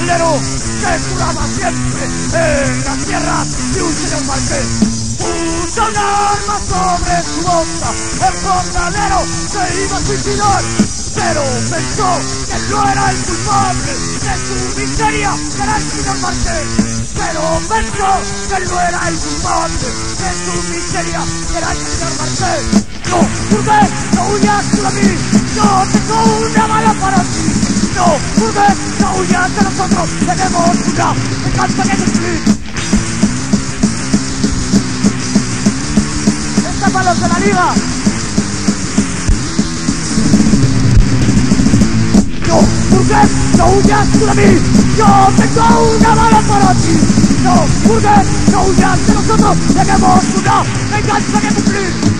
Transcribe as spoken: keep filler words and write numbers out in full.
caballero que curaba siempre en las tierras de un señor marqués. Puso un arma sobre su boca, el jornalero se iba a suicidar, pero pensó que no era el culpable de su miseria, que era el señor marqués. Pero pensó que no era el culpable de su miseria, que era el señor marqués. No, burgués, no huyas tú de mí, yo tengo una bala para ti. No, burgués, no huyas de nosotros, tenemos una venganza que cumplir. ¡Estápalos de la liga! No, burgués, no huyas tú de mí, yo tengo una bala para ti. No, burgués, no huyas de nosotros, tenemos una venganza que cumplir.